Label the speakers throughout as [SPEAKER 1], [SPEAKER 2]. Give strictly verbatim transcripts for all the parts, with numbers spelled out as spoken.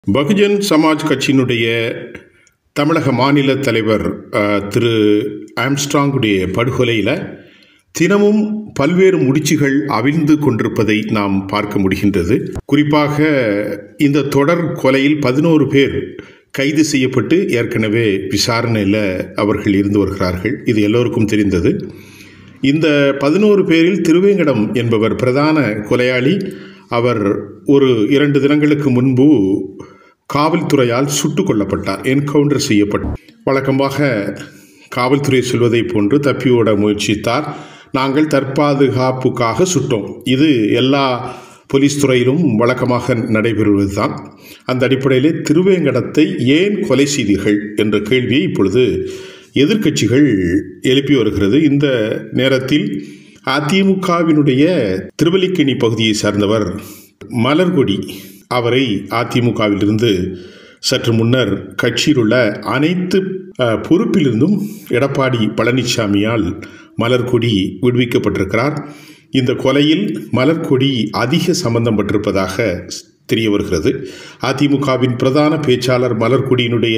[SPEAKER 1] பகுஜன் சமாஜ் கட்சியினுடைய தமிழக மாநில தலைவர் திரு ஆம்ஸ்ட்ராங்குடைய படுகொலையில் தினமும் பல்வேறு முடிச்சுகள் அவிழ்ந்து கொண்டிருப்பதை நாம் பார்க்க முடிகின்றது. குறிப்பாக இந்த தொடர் கொலையில் பதினோரு பேர் கைது செய்யப்பட்டு ஏற்கனவே விசாரணையில் அவர்கள் இருந்து வருகிறார்கள். இது எல்லோருக்கும் தெரிந்தது. இந்த பதினோரு பேரில் திருவேங்கடம் என்பவர் பிரதான கொலையாளி. அவர் ஒரு இரண்டு தினங்களுக்கு முன்பு காவல்துறையால் சுட்டுக் கொல்லப்பட்டார், என்கவுண்டர் செய்யப்பட்டார். வழக்கமாக காவல்துறை சொல்வதை போன்று தப்பியோட முயற்சித்தார். நாங்கள் தற்பாதுகாப்புக்காக சுட்டோம். இது எல்லா போலீஸ் துறையிலும் வழக்கமாக நடைபெறுவது தான். அந்த அடிப்படையிலே திருவேங்கடத்தை ஏன் கொலை செய்தீர்கள் என்ற கேள்வியை இப்பொழுது எதிர்க்கட்சிகள் எழுப்பி வருகிறது. இந்த நேரத்தில் அதிமுகவினுடைய திருவல்லிக்கேணி பகுதியை சார்ந்தவர் மலர்கொடி, அவரை அதிமுகவிலிருந்து சற்று முன்னர் கட்சியில் உள்ள அனைத்து பொறுப்பிலிருந்தும் எடப்பாடி பழனிசாமியால் மலர்கொடி விடுவிக்கப்பட்டிருக்கிறார். இந்த கொலையில் மலர்கொடி அதிக சம்பந்தம் பட்டிருப்பதாக தெரிய வருகிறது. அதிமுகவின் பிரதான பேச்சாளர் மலர்கொடியினுடைய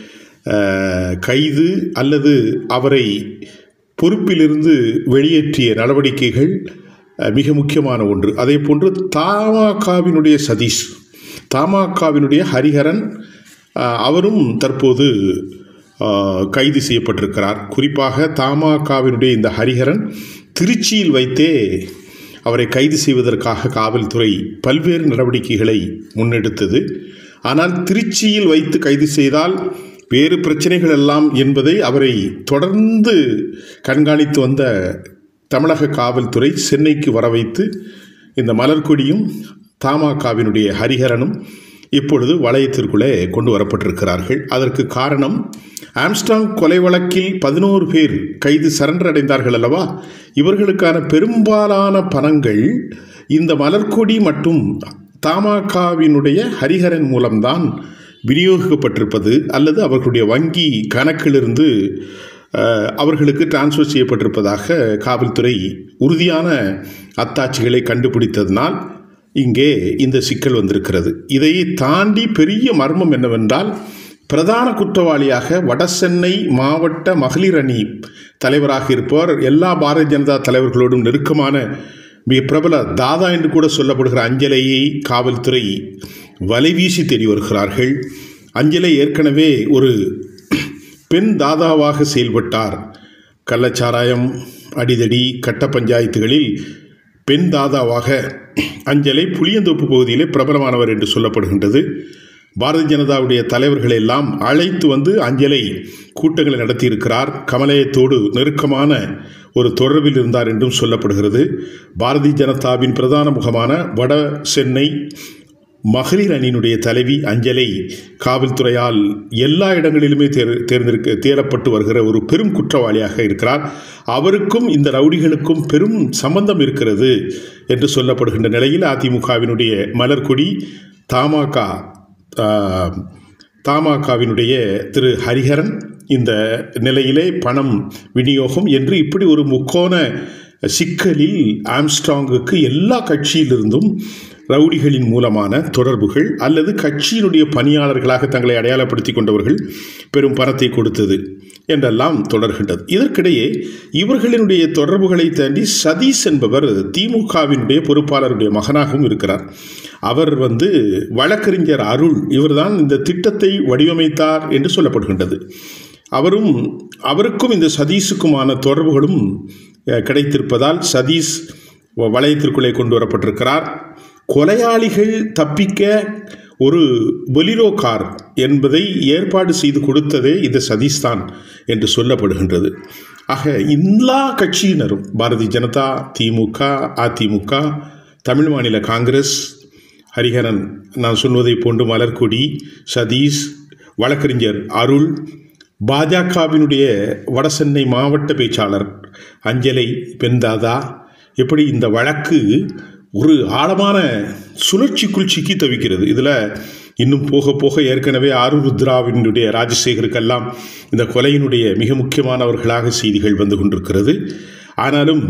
[SPEAKER 1] கைது அல்லது அவரை பொறுப்பிலிருந்து வெளியேற்றிய நடவடிக்கைகள் மிக முக்கியமான ஒன்று. அதே போன்று தமாகவினுடைய சதீஷ், தமாகவினுடைய ஹரிஹரன், அவரும் தற்போது கைது செய்யப்பட்டிருக்கிறார். குறிப்பாக தமாகவினுடைய இந்த ஹரிஹரன் திருச்சியில் வைத்தே அவரை கைது செய்வதற்காக காவல்துறை பல்வேறு நடவடிக்கைகளை முன்னெடுத்தது. ஆனால் திருச்சியில் வைத்து கைது செய்தால் வேறு பிரச்சனைகள் எல்லாம் என்பதை அவரை தொடர்ந்து கண்காணித்து வந்த தமிழக காவல்துறை சென்னைக்கு வர வைத்து இந்த மலர்கொடியும் தமாகவினுடைய ஹரிஹரனும் இப்பொழுது வளையத்திற்குள்ளே கொண்டு வரப்பட்டிருக்கிறார்கள். அதற்கு காரணம், ஆம்ஸ்ட்ராங் கொலை வழக்கில் பதினோரு பேர் கைது சரண்டர் அடைந்தார்கள் அல்லவா? இவர்களுக்கான பெரும்பாலான பணங்கள் இந்த மலர்கொடி மற்றும் தமாகவினுடைய ஹரிஹரன் மூலம்தான் விநியோகிக்கப்பட்டிருப்பது அல்லது அவர்களுடைய வங்கி கணக்கிலிருந்து அவர்களுக்கு டிரான்ஸ்ஃபர் செய்யப்பட்டிருப்பதாக காவல்துறை உறுதியான அத்தாட்சிகளை கண்டுபிடித்ததனால் இங்கே இந்த சிக்கல் வந்திருக்கிறது. இதை தாண்டி பெரிய மர்மம் என்னவென்றால், பிரதான குற்றவாளியாக வடசென்னை மாவட்ட மகளிர் அணி தலைவராக இருப்பவர், எல்லா பாரதிய ஜனதா தலைவர்களோடும் நெருக்கமான மிக பிரபல தாதா என்று கூட சொல்லப்படுகிற அஞ்சலையை காவல்துறை வலைவீசி தேடி வருகிறார்கள். அஞ்சலை ஏற்கனவே ஒரு பெண் தாதாவாக செயல்பட்டார். கள்ளச்சாராயம், அடிதடி, கட்ட பஞ்சாயத்துகளில் பெண் தாதாவாக அஞ்சலை புளியந்தோப்பு பகுதியிலே பிரபலமானவர் என்று சொல்லப்படுகின்றது. பாரதிய ஜனதாவுடைய தலைவர்களை எல்லாம் அழைத்து வந்து அஞ்சலை கூட்டங்களை நடத்தியிருக்கிறார். கமலயத்தோடு நெருக்கமான ஒரு தொடர்பில் இருந்தார் என்றும் சொல்லப்படுகிறது. பாரதிய ஜனதாவின் பிரதான முகமான வட சென்னை மகளிர் அணியினுடைய தலைவி அஞ்சலை காவல்துறையால் எல்லா இடங்களிலுமே தேர் தேர்ந்தெடுக்க தேடப்பட்டு வருகிற ஒரு பெரும் குற்றவாளியாக இருக்கிறார். அவருக்கும் இந்த ரவுடிகளுக்கும் பெரும் சம்பந்தம் இருக்கிறது என்று சொல்லப்படுகின்ற நிலையில் அதிமுகவினுடைய மலர்கொடி, தமாக தமாகவினுடைய திரு ஹரிஹரன் இந்த நிலையிலே பணம் விநியோகம் என்று இப்படி ஒரு முக்கோண சிக்கலில் ஆம்ஸ்ட்ராங்குக்கு எல்லா கட்சியிலிருந்தும் ரவுடிகளின் மூலமான தொடர்புகள் அல்லது கட்சியினுடைய பணியாளர்களாக தங்களை அடையாளப்படுத்தி கொண்டவர்கள் பெரும் பணத்தை கொடுத்தது என்றெல்லாம் தொடர்கின்றது. இதற்கிடையே இவர்களினுடைய தொடர்புகளை தாண்டி சதீஷ் என்பவர் திமுகவினுடைய பொறுப்பாளருடைய மகனாகவும் இருக்கிறார். அவர் வந்து வழக்கறிஞர் அருள், இவர்தான் இந்த திட்டத்தை வடிவமைத்தார் என்று சொல்லப்படுகின்றது. அவரும் அவருக்கும் இந்த சதீஷுக்குமான தொடர்புகளும் கிடைத்திருப்பதால் சதீஷ் வளையத்திற்குள்ளே கொண்டு வரப்பட்டிருக்கிறார். கொலையாளிகள் தப்பிக்க ஒரு பொலிரோ கார் என்பதை ஏற்பாடு செய்து கொடுத்ததே இந்த சதீஷ் தான் என்று சொல்லப்படுகின்றது. ஆக எல்லா கட்சியினரும், பாரதிய ஜனதா, திமுக, அதிமுக, தமிழ் மாநில காங்கிரஸ், ஹரிஹரன், நான் சொல்வதை போன்று மலர்கொடி, சதீஷ், வழக்கறிஞர் அருள், பாஜகவினுடைய வடசென்னை மாவட்ட பேச்சாளர் அஞ்சலை பெண்தாதா, எப்படி இந்த வழக்கு ஒரு ஆழமான சுழற்சிக்குள் சிக்கி தவிக்கிறது. இதில் இன்னும் போக போக ஏற்கனவே ஆருருத்ராவினுடைய ராஜசேகருக்கெல்லாம் இந்த கொலையினுடைய மிக முக்கியமானவர்களாக செய்திகள் வந்து கொண்டிருக்கிறது. ஆனாலும்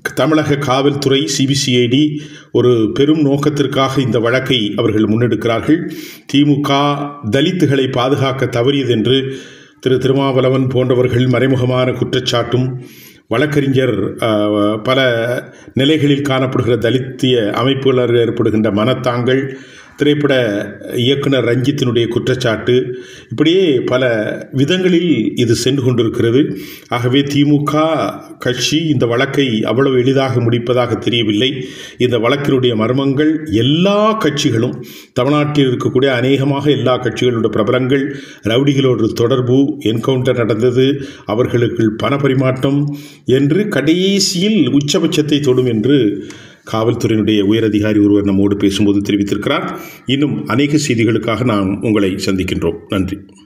[SPEAKER 1] தமிழக காவல்துறை சிபிசிஐடி ஒரு பெரும் நோக்கத்திற்காக இந்த வழக்கை அவர்கள் முன்னெடுக்கிறார்கள். திமுக தலித்துகளை பாதுகாக்க தவறியது என்று திரு திருமாவளவன் போன்றவர்கள் மறைமுகமான குற்றச்சாட்டும், வழக்கறிஞர் பல நிலைகளில் காணப்படுகிற தலித்திய அமைப்புகளில் ஏற்படுகின்ற மனத்தாங்கள், திரைப்பட இயக்குனர் ரஞ்சித்தினுடைய குற்றச்சாட்டு, இப்படியே பல விதங்களில் இது சென்று கொண்டிருக்கிறது. ஆகவே திமுக கட்சி இந்த வழக்கை அவ்வளவு எளிதாக முடிப்பதாக தெரியவில்லை. இந்த வழக்கினுடைய மர்மங்கள் எல்லா கட்சிகளும், தமிழ்நாட்டில் இருக்கக்கூடிய அநேகமாக எல்லா கட்சிகளுடைய பிரபலங்கள், ரவுடிகளோடு தொடர்பு, என்கவுண்டர் நடந்தது, அவர்களுக்கு பண பரிமாற்றம் என்று கடைசியில் உச்சபட்சத்தை தொடும் என்று காவல்துறையினுடைய உயரதிகாரி ஒருவர் நம்மோடு பேசும்போது தெரிவித்திருக்கிறார். இன்னும் அநேக செய்திகளுக்காக நாம் உங்களை சந்திக்கின்றோம். நன்றி.